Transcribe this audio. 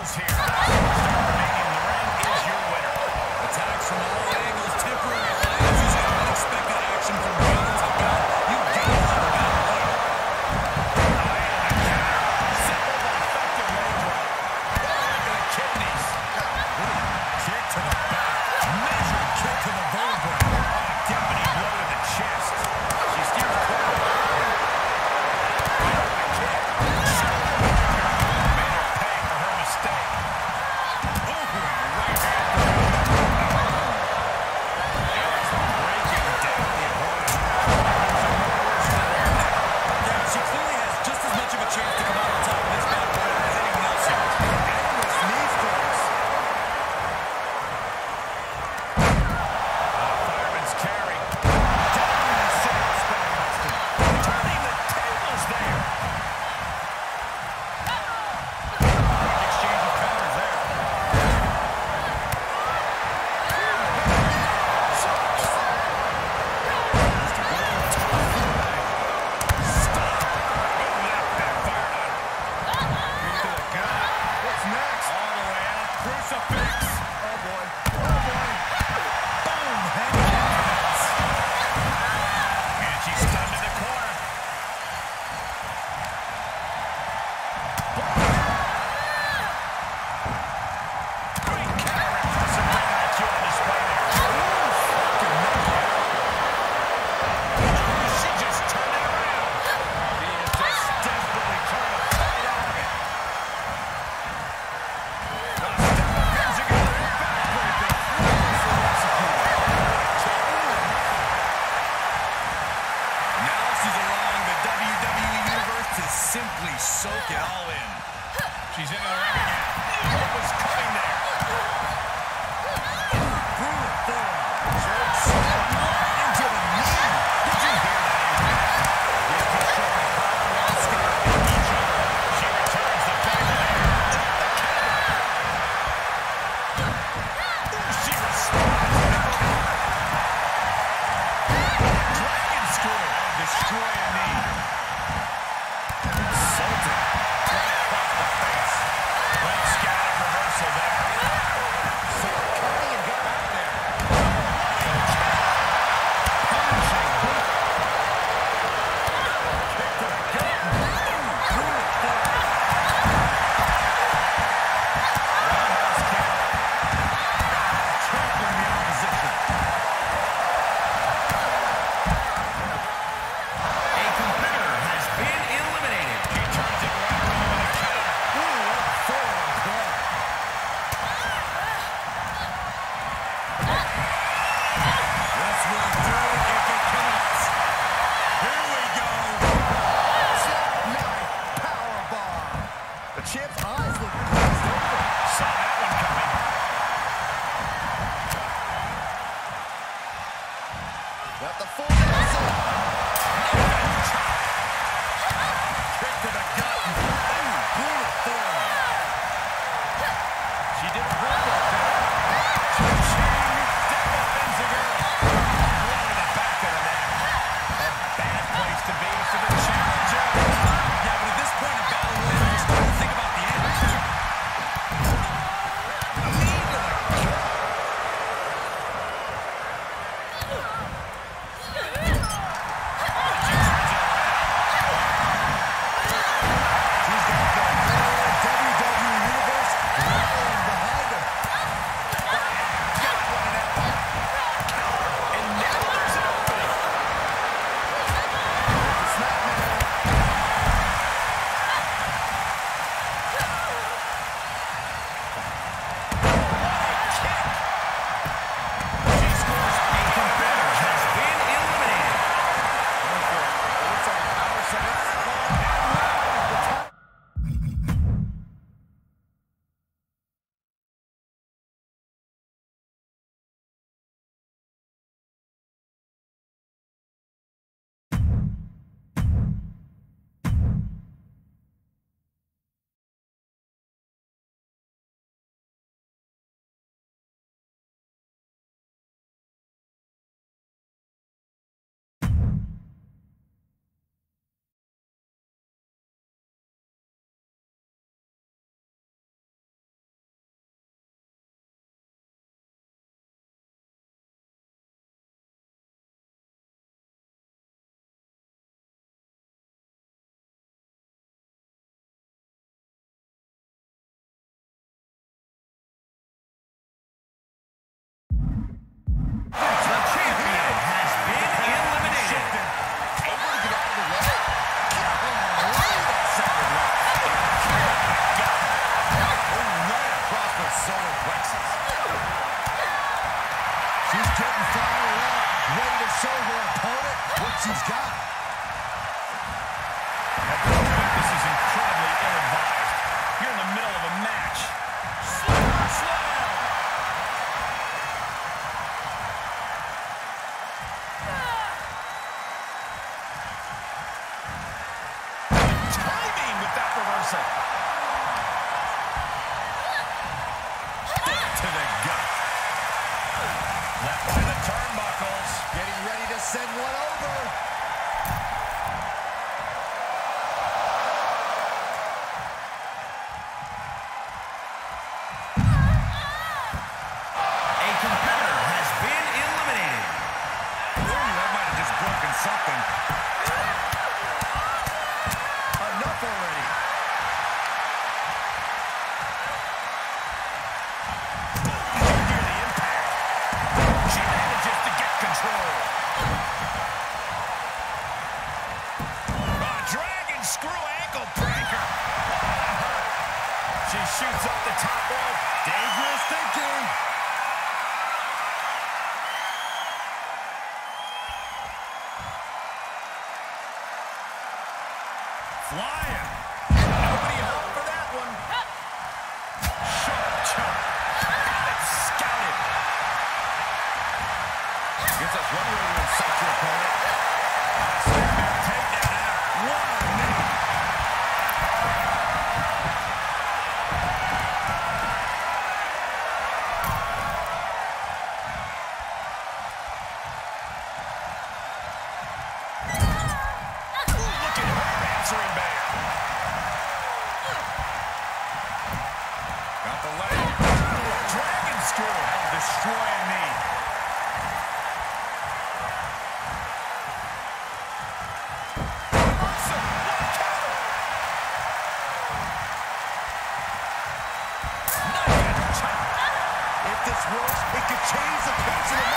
goes here. Superstar remaining in the ring is your winner. Attacks from all angles, temporary alliances, and unexpected action from beyond the belt. You gotta love a battle royal. Eye on the counter. Simple but effective low drop. Right to the kidneys. Kick to the back. Measured kick to the vertebrae. Deafening blow to the chest. She steers toward the bottom. Kick. Made her pay for her mistake. Ooh, right hand. It's breaking down the opponent. Yeah, she clearly has just as much of a chance to come out on top of this battle royal as anyone else has. Endless knee strikes. Fireman's carry. Down the single spinning Austin. Turning the tables there. Quick exchange of counters there. Stop. Oh, that backfired on her. Kick to the gut. What's next? All the way out. Crucifix. Oh, boy. Oh, boy. Boom. Head kicks. And she's stunned in the corner. Great counter. Impressive ring IQ on display there. Ooh, fucking knockout. She just turned it around. She is just desperately trying to fight out of it. Gonna step up things together. Backbreaker. Flawlessly executed. Now she's allowing the WWE Universe to simply soak it all in. She's into the ring again. What was coming there? Brutal forearm. Choke slam right into the knee. Did you hear that, Adrian? These two showing power while scaring each other. She returns the favor there. The counter. Ooh, she responds with a counter. Dragon screw. Destroy a knee. Insulting. Right across the face. Well scattered reversal there. So Cody and got out there. Punching. Kick to the gut. Brutal forearm. Roundhouse kick. Trampling the opposition. A competitor has been eliminated. He turns it right around with a counter. Ooh, what a forearm club. This will do it if it connects. Here we go. Jackknife powerbomb. The champ's eyes look glazed over. Saw that one coming. Got the full muscle. Kick to the gut. Ooh, brutal forearm. She did a verbal there. Cha-ching. Step up Enzuigiri. Blow to the back of the neck. A bad place to be for the challenger. Yeah, but at this point in Battle Royale, you're starting to think about the end. Knee to the gut. Ready to show her opponent what she's got. At this point, this is incredibly ill-advised. You're in the middle of a match. Slam! Timing with that reversal. Stick to the gut. Left to the turnbuckles. Getting ready to send one over. A competitor has been eliminated. Ooh, that might have just broken something. Enough already. You can hear the impact. She manages to get control. Dragon screw ankle breaker. She shoots up the top rope. Dangerous thinking. Flying. Nobody home for that one. Sharp chop. Got it scouted. Gives us one way to insult your opponent. Snapmare takedown out. What a knee. Look at her answering back. Got the leg. Dragon screw. That'll destroy a knee. Awesome. What a counter. Knife edge chop. If this works, it could change the course of the match.